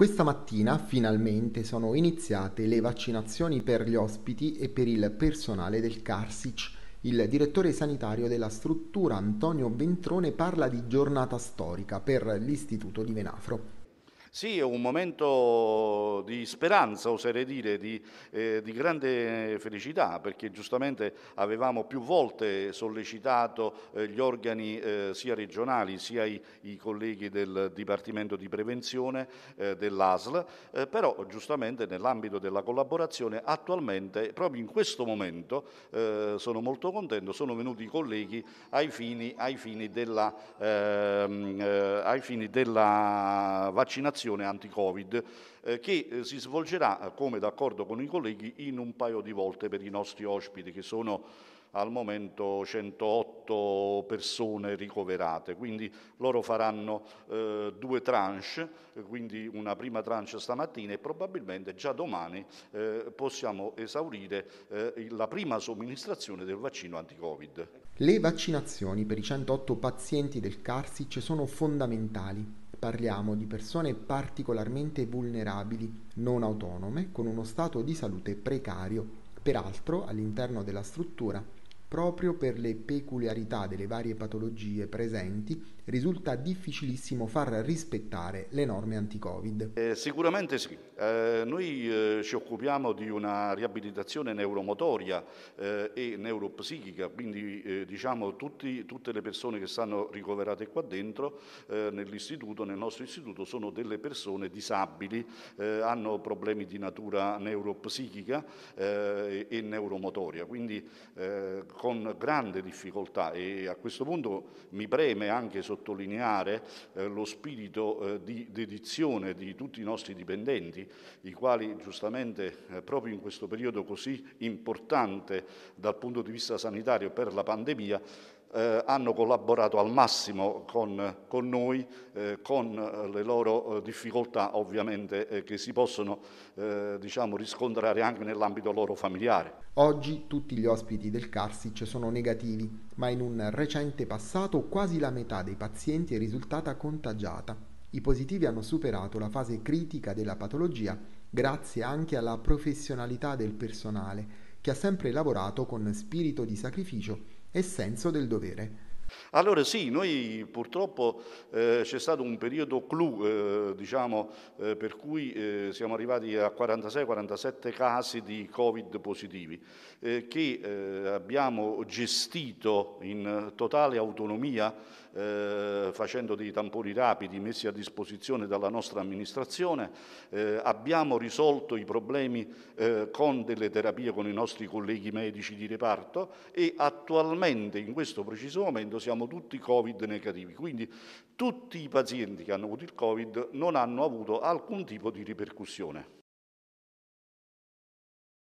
Questa mattina finalmente sono iniziate le vaccinazioni per gli ospiti e per il personale del Carsic. Il direttore sanitario della struttura Antonio Ventrone parla di giornata storica per l'istituto di Venafro. Sì, è un momento di speranza, oserei dire, di grande felicità, perché giustamente avevamo più volte sollecitato gli organi sia regionali sia i colleghi del Dipartimento di Prevenzione dell'ASL, però giustamente nell'ambito della collaborazione attualmente, proprio in questo momento, sono molto contento, sono venuti i colleghi ai fini della vaccinazione anti-Covid che si svolgerà, come d'accordo con i colleghi, in un paio di volte per i nostri ospiti, che sono al momento 108 persone ricoverate, quindi loro faranno due tranche, quindi una prima tranche stamattina e probabilmente già domani possiamo esaurire la prima somministrazione del vaccino anti-Covid. Le vaccinazioni per i 108 pazienti del Carsic sono fondamentali. Parliamo di persone particolarmente vulnerabili, non autonome, con uno stato di salute precario, peraltro all'interno della struttura. Proprio per le peculiarità delle varie patologie presenti, risulta difficilissimo far rispettare le norme anti-Covid. Sicuramente sì. Noi ci occupiamo di una riabilitazione neuromotoria e neuropsichica, quindi diciamo tutte le persone che stanno ricoverate qua dentro nell'istituto, nel nostro istituto, sono delle persone disabili, hanno problemi di natura neuropsichica e neuromotoria, quindi con grande difficoltà, e a questo punto mi preme anche sottolineare lo spirito di dedizione di tutti i nostri dipendenti, i quali giustamente proprio in questo periodo così importante dal punto di vista sanitario per la pandemia hanno collaborato al massimo con noi, con le loro difficoltà ovviamente che si possono diciamo, riscontrare anche nell'ambito loro familiare. Oggi tutti gli ospiti del Carsic sono negativi, ma in un recente passato quasi la metà dei pazienti è risultata contagiata. I positivi hanno superato la fase critica della patologia grazie anche alla professionalità del personale, che ha sempre lavorato con spirito di sacrificio e senso del dovere. Allora sì, noi purtroppo c'è stato un periodo clou, diciamo, per cui siamo arrivati a 46-47 casi di Covid positivi, che abbiamo gestito in totale autonomia, facendo dei tamponi rapidi messi a disposizione dalla nostra amministrazione. Abbiamo risolto i problemi con delle terapie con i nostri colleghi medici di reparto e attualmente in questo preciso momento siamo tutti Covid negativi, quindi tutti i pazienti che hanno avuto il Covid non hanno avuto alcun tipo di ripercussione.